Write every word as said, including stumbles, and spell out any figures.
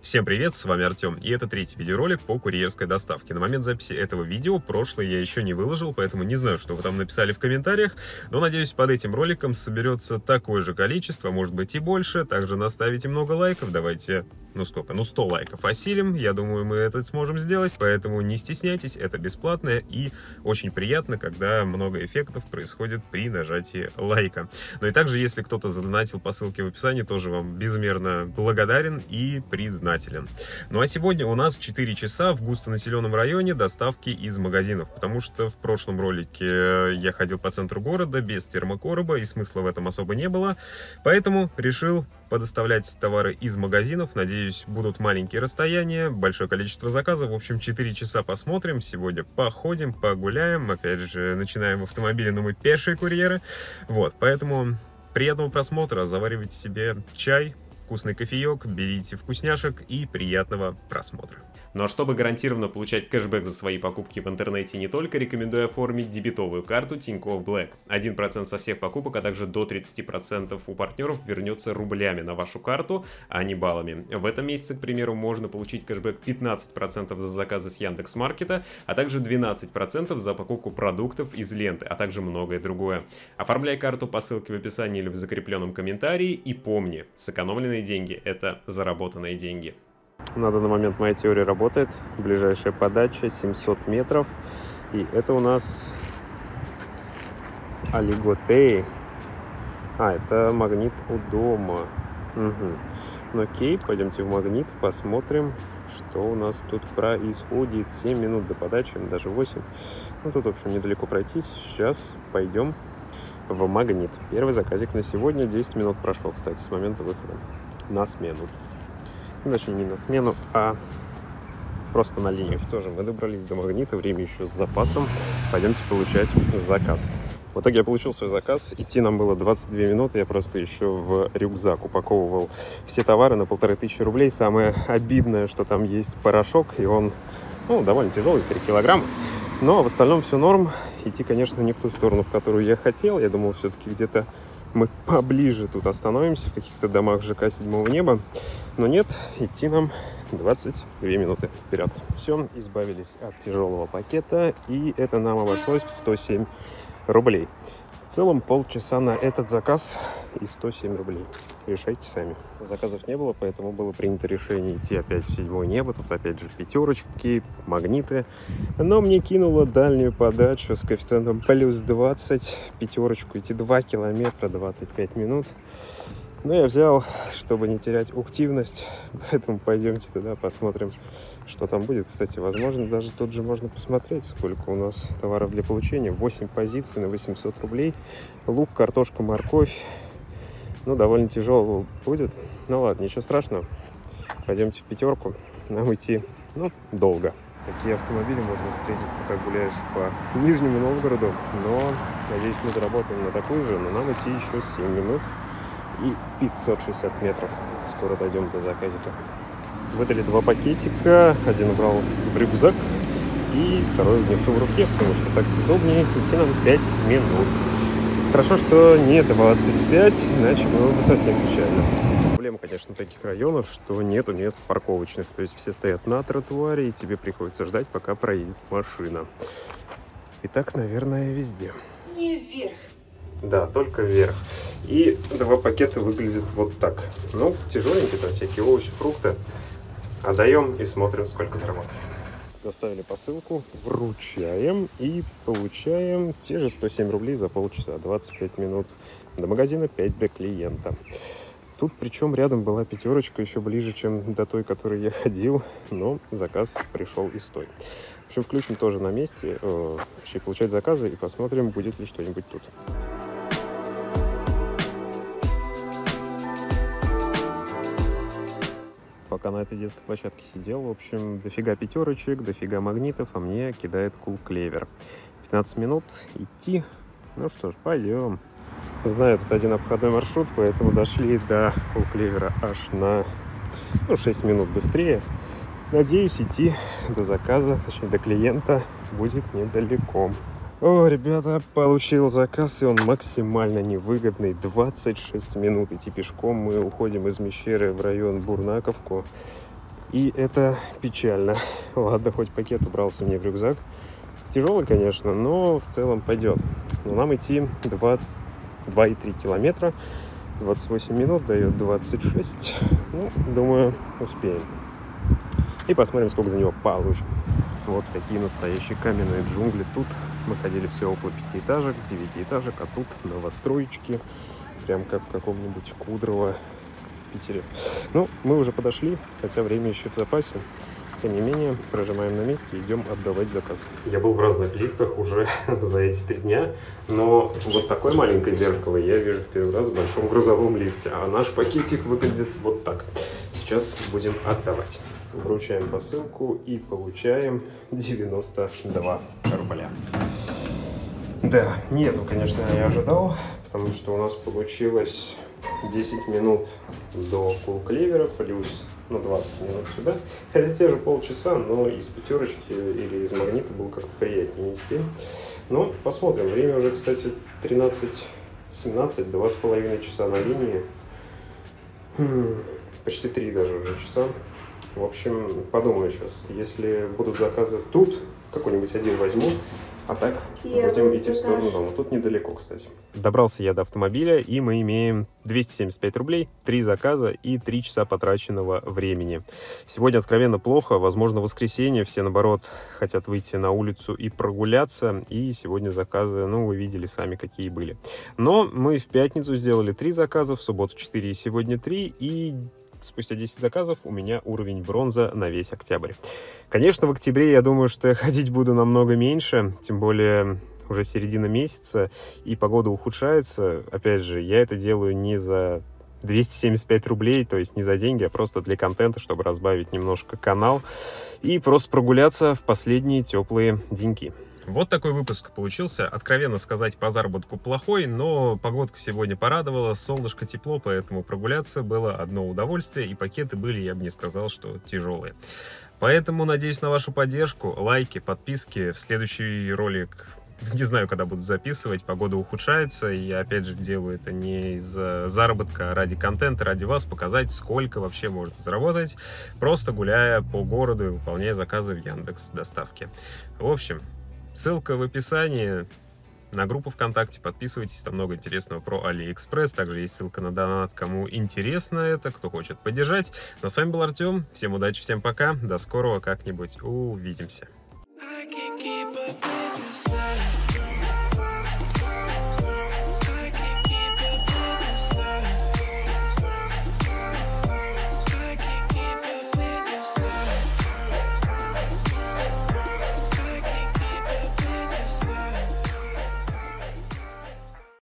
Всем привет, с вами Артем, и это третий видеоролик по курьерской доставке. На момент записи этого видео прошлое я еще не выложил, поэтому не знаю, что вы там написали в комментариях, но надеюсь, под этим роликом соберется такое же количество, может быть и больше. Также наставите много лайков, давайте, ну сколько, ну сто лайков осилим, я думаю, мы это сможем сделать, поэтому не стесняйтесь, это бесплатно и очень приятно, когда много эффектов происходит при нажатии лайка. Ну и также, если кто-то задонатил по ссылке в описании, тоже вам безмерно благодарен и признателен. Ну а сегодня у нас четыре часа в густонаселенном районе доставки из магазинов, потому что в прошлом ролике я ходил по центру города без термокороба, и смысла в этом особо не было, поэтому решил подоставлять товары из магазинов. Надеюсь, будут маленькие расстояния, большое количество заказов. В общем, четыре часа посмотрим. Сегодня походим, погуляем. Опять же, начинаем в автомобиле, но мы пешие курьеры. Вот, поэтому приятного просмотра. Заваривайте себе чай, вкусный кофеек, берите вкусняшек и приятного просмотра. Ну а чтобы гарантированно получать кэшбэк за свои покупки в интернете не только, рекомендую оформить дебетовую карту Тинькофф Блэк. один процент со всех покупок, а также до тридцати процентов у партнеров вернется рублями на вашу карту, а не баллами. В этом месяце, к примеру, можно получить кэшбэк пятнадцать процентов за заказы с Яндекс.Маркета, а также двенадцать процентов за покупку продуктов из ленты, а также многое другое. Оформляй карту по ссылке в описании или в закрепленном комментарии, и помни, сэкономленные деньги – это заработанные деньги. На данный момент моя теория работает. Ближайшая подача семьсот метров. И это у нас Алиготей. А, это Магнит у дома. Угу. Ну окей, пойдемте в Магнит, посмотрим, что у нас тут происходит. семь минут до подачи, даже восемь. Ну тут, в общем, недалеко пройтись. Сейчас пойдем в Магнит. Первый заказик на сегодня. десять минут прошло, кстати, с момента выхода на смену. Значит, не на смену, а просто на линию. Что же, мы добрались до Магнита, время еще с запасом. Пойдемте получать заказ. В итоге я получил свой заказ. Идти нам было двадцать две минуты. Я просто еще в рюкзак упаковывал все товары на полторы тысячи рублей. Самое обидное, что там есть порошок, и он, ну, довольно тяжелый, три килограмма. Но в остальном все норм. Идти, конечно, не в ту сторону, в которую я хотел. Я думал, все-таки где-то мы поближе тут остановимся, в каких-то домах ЖК седьмого неба. Но нет, идти нам двадцать две минуты вперед. Все, избавились от тяжелого пакета, и это нам обошлось в сто семь рублей. В целом полчаса на этот заказ и сто семь рублей. Решайте сами. Заказов не было, поэтому было принято решение идти опять в седьмое небо. Тут опять же пятерочки, магниты. Но мне кинуло дальнюю подачу с коэффициентом плюс двадцать. Пятерочку идти два километра, двадцать пять минут. Но я взял, чтобы не терять активность. Поэтому пойдемте туда, посмотрим, что там будет. Кстати, возможно, даже тут же можно посмотреть, сколько у нас товаров для получения. восемь позиций на восемьсот рублей. Лук, картошка, морковь. Ну, довольно тяжело будет. Ну ладно, ничего страшного. Пойдемте в пятерку. Нам идти, ну, долго. Такие автомобили можно встретить, пока гуляешь по Нижнему Новгороду. Но, надеюсь, мы заработаем на такую же. Но нам идти еще семь минут и пятьсот шестьдесят метров. Скоро дойдем до заказика. Выдали два пакетика. Один убрал в рюкзак, и второй внесу в руке, потому что так удобнее. Идти нам пять минут. Хорошо, что не двадцать пять, иначе было бы совсем печально. Проблема, конечно, таких районов, что нету мест парковочных. То есть все стоят на тротуаре, и тебе приходится ждать, пока проедет машина. И так, наверное, везде. Не вверх. Да, только вверх. И два пакета выглядят вот так. Ну, тяжеленькие, там всякие овощи, фрукты. Отдаем и смотрим, сколько заработаем. Доставили посылку, вручаем и получаем те же сто семь рублей за полчаса, двадцать пять минут до магазина, пять до клиента. Тут причем рядом была пятерочка, еще ближе, чем до той, которой я ходил, но заказ пришел из той. В общем, включим тоже на месте, э, точнее, получать заказы и посмотрим, будет ли что-нибудь тут. Пока на этой детской площадке сидел, в общем, дофига пятерочек, дофига магнитов, а мне кидает Cool Clever. пятнадцать минут идти. Ну что ж, пойдем. Знаю, тут один обходной маршрут, поэтому дошли до Cool Clever аж на, ну, шесть минут быстрее. Надеюсь, идти до заказа, точнее до клиента, будет недалеко. О, ребята, получил заказ, и он максимально невыгодный. двадцать шесть минут идти пешком. Мы уходим из Мещеры в район Бурнаковку. И это печально. Ладно, хоть пакет убрался мне в рюкзак. Тяжелый, конечно, но в целом пойдет. Но нам идти двадцать два и три километра. двадцать восемь минут дает двадцать шесть. Ну, думаю, успеем. И посмотрим, сколько за него получим. Вот такие настоящие каменные джунгли. Тут мы ходили все около пятиэтажек, девятиэтажек, а тут новостроечки. Прям как в каком-нибудь Кудрово в Питере. Ну, мы уже подошли, хотя время еще в запасе. Тем не менее, прожимаем на месте и идем отдавать заказ. Я был в разных лифтах уже за эти три дня, но вот такое маленькое зеркало я вижу в первый раз в большом грузовом лифте, а наш пакетик выглядит вот так. Сейчас будем отдавать. Вручаем посылку и получаем девяносто два рубля. Да, нету, конечно, я ожидал, потому что у нас получилось десять минут до Кул-Клевера плюс ну, двадцать минут сюда. Хотя те же полчаса, но из пятерочки или из магнита было как-то приятнее нести. Но посмотрим. Время уже, кстати, тринадцать семнадцать, два с половиной часа на линии. Хм, почти три даже уже часа. В общем, подумаю сейчас. Если будут заказы тут, какой-нибудь один возьму. А так, Первый будем идти в этаж. сторону дома. Тут недалеко, кстати. Добрался я до автомобиля, и мы имеем двести семьдесят пять рублей, три заказа и три часа потраченного времени. Сегодня откровенно плохо. Возможно, воскресенье. Все, наоборот, хотят выйти на улицу и прогуляться. И сегодня заказы, ну, вы видели сами, какие были. Но мы в пятницу сделали три заказа, в субботу четыре и сегодня три. И спустя десять заказов у меня уровень бронза на весь октябрь. Конечно, в октябре я думаю, что я ходить буду намного меньше, тем более уже середина месяца, и погода ухудшается. Опять же, я это делаю не за двести семьдесят пять рублей, то есть не за деньги, а просто для контента, чтобы разбавить немножко канал и просто прогуляться в последние теплые деньки. Вот такой выпуск получился. Откровенно сказать, по заработку плохой, но погодка сегодня порадовала, солнышко, тепло, поэтому прогуляться было одно удовольствие, и пакеты были, я бы не сказал, что тяжелые. Поэтому надеюсь на вашу поддержку, лайки, подписки. В следующий ролик, не знаю, когда буду записывать, погода ухудшается, и я опять же делаю это не из-за заработка, а ради контента, ради вас, показать, сколько вообще можно заработать, просто гуляя по городу и выполняя заказы в Яндекс.Доставке. В общем, ссылка в описании на группу ВКонтакте. Подписывайтесь, там много интересного про Алиэкспресс. Также есть ссылка на донат, кому интересно это, кто хочет поддержать. Но с вами был Артем. Всем удачи, всем пока. До скорого, как-нибудь увидимся.